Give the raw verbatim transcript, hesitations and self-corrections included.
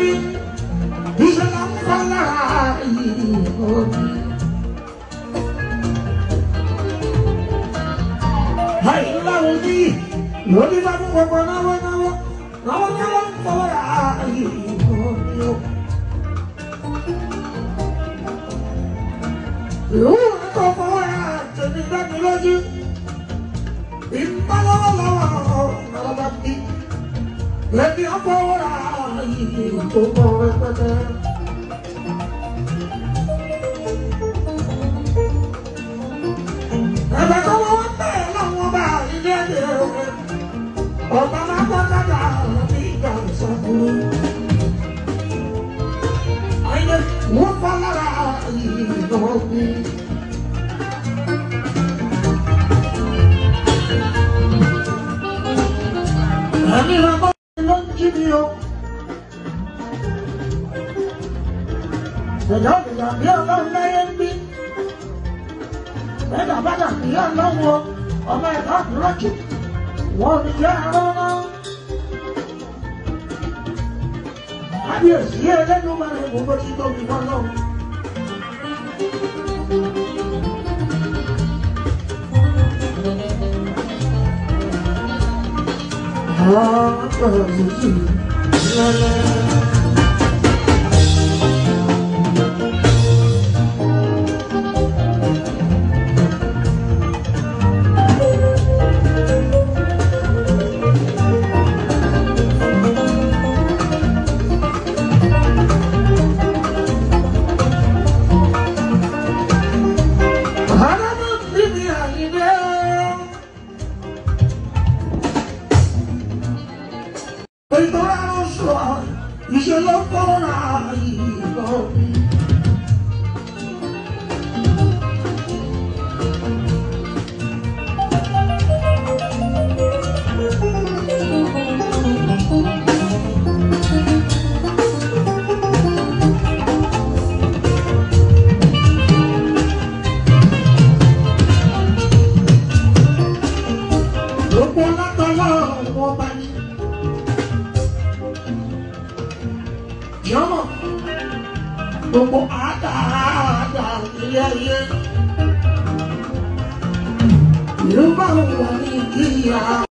bí ìṣẹ̀lẹ̀ ń kọ́ lára ìbò bí. Àìláwo ní lórí bá mú gbogbo náwó náwó náwó náwó ń kọ́ lára ìbò bí o. Ìwú ẹ̀kọ́ fọwọ́ ẹ̀ àtẹ̀mí dání lójú. Ìmọ̀lọ́wọ́lọ́wọ́ ọ̀rọ̀ bá bí. Lẹ́ni ọ̀fọwọ́ ààyè tó kọ́ rẹpẹtẹ. Ẹ̀bẹ̀ tó wọ́n bẹ̀rẹ̀ láwọn bá ilé ẹ̀dẹ̀ rẹ̀. Ọ̀bá máa bọ́ dájà ní ìgbà ìsọ̀kúrú. Ayé wọ́n fọ́ lára ìdánwò bí. Ẹni lọ́gbọ́ ló ń jí mi o. Ẹ̀dá òdìdà bí ọlọ́run láyé ń bí. Ẹ̀dá bàdà bí ọlọ́run o. Ọmọ ẹ̀dá òdìrọ́jù. Wọ́n ní jẹ́ ẹ̀rọ náà. Kábíyèsí ẹlẹ́nu máa ń gbogbo tí tóbi wọn lọ. Ìṣẹ̀lẹ̀ fọ́ra ìbò bí. Gbogbo látọwọ́ wọn bá ní. Jọ̀wọ́ gbogbo àdáàdá ilé ayé ló bá wà ní ìyá.